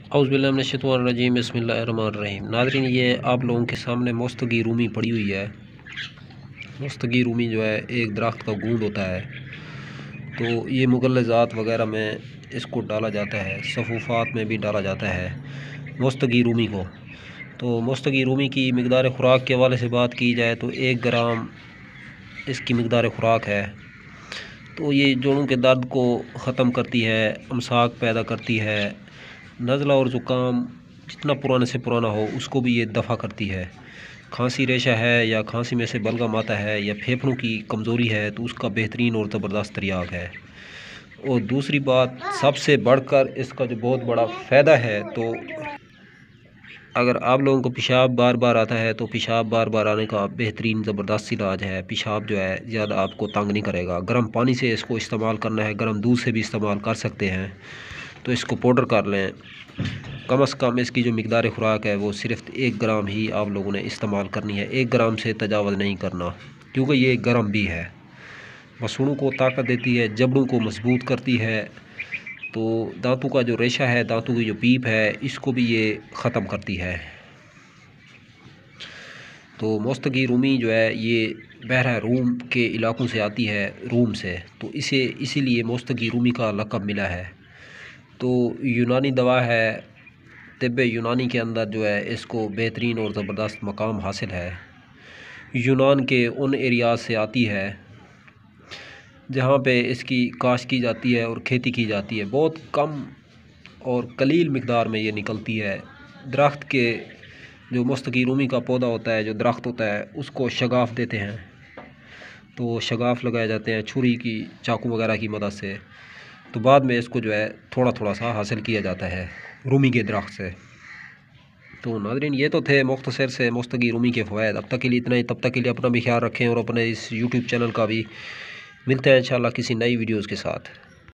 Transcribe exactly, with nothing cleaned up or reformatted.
औज़ुबिल्लाहिमिनश्शैतानिर्रजीम बिस्मिल्लाहिर्रहमानिर्रहीम। नाज़रीन, ये आप लोगों के सामने मुस्तगी रूमी पड़ी हुई है। मुस्तगी रूमी जो है एक दरख्त का गूंद होता है, तो ये मुग़ल्लज़ात वग़ैरह में इसको डाला जाता है, सफ़ूफ़ात में भी डाला जाता है मुस्तगी रूमी को। तो मुस्तगी रूमी की मिक़दार ख़ुराक के हवाले से बात की जाए तो एक ग्राम इसकी मिक़दार ख़ुराक है। तो ये जोड़ों के दर्द को ख़त्म करती है, अमसाक पैदा करती है, नज़ला और ज़ुकाम जितना पुराने से पुराना हो उसको भी ये दफ़ा करती है। खांसी रेशा है या खांसी में से बलगम आता है या फेफड़ों की कमज़ोरी है तो उसका बेहतरीन और ज़बरदस्त तरियाक है। और दूसरी बात, सबसे बढ़कर इसका जो बहुत बड़ा फ़ायदा है, तो अगर आप लोगों को पेशाब बार बार आता है तो पेशाब बार बार आने का बेहतरीन ज़बरदस्त इलाज है। पेशाब जो है ज़्यादा आपको तंग नहीं करेगा। गर्म पानी से इसको इस्तेमाल करना है, गर्म दूध से भी इस्तेमाल कर सकते हैं। तो इसको पाउडर कर लें। कम से कम इसकी जो मिक़दार ख़ुराक है वो सिर्फ एक ग्राम ही आप लोगों ने इस्तेमाल करनी है, एक ग्राम से तजावज़ नहीं करना, क्योंकि ये गर्म भी है। मसूड़ों को ताकत देती है, जबड़ों को मजबूत करती है, तो दांतों का जो रेशा है, दांतों की जो पीप है, इसको भी ये ख़त्म करती है। तो मुस्तगी रूमी जो है ये बहरा रूम के इलाकों से आती है, रूम से, तो इसे इसीलिए मुस्तगी रूमी का लक़ब मिला है। तो यूनानी दवा है, तिब्बे यूनानी के अंदर जो है इसको बेहतरीन और ज़बरदस्त मकाम हासिल है। यूनान के उन एरियाज़ से आती है जहाँ पे इसकी काश्त की जाती है और खेती की जाती है। बहुत कम और कलील मिक़दार में ये निकलती है। दरख्त के जो मुस्तगी रूमी का पौधा होता है, जो दरख्त होता है, उसको शगाफ़ देते हैं, तो शगाफ़ लगाए जाते हैं छुरी की, चाकू वगैरह की मदद से। तो बाद में इसको जो है थोड़ा थोड़ा सा हासिल किया जाता है रूमी के दरख्त से। तो नाज़रीन, ये तो थे मुख्तसर से मुस्तगी रूमी के फ़वाइद। अब तक के लिए इतना ही। तब तक के लिए अपना भी ख्याल रखें और अपने इस यूट्यूब चैनल का भी। मिलते हैं इंशाअल्लाह किसी नई वीडियोज़ के साथ।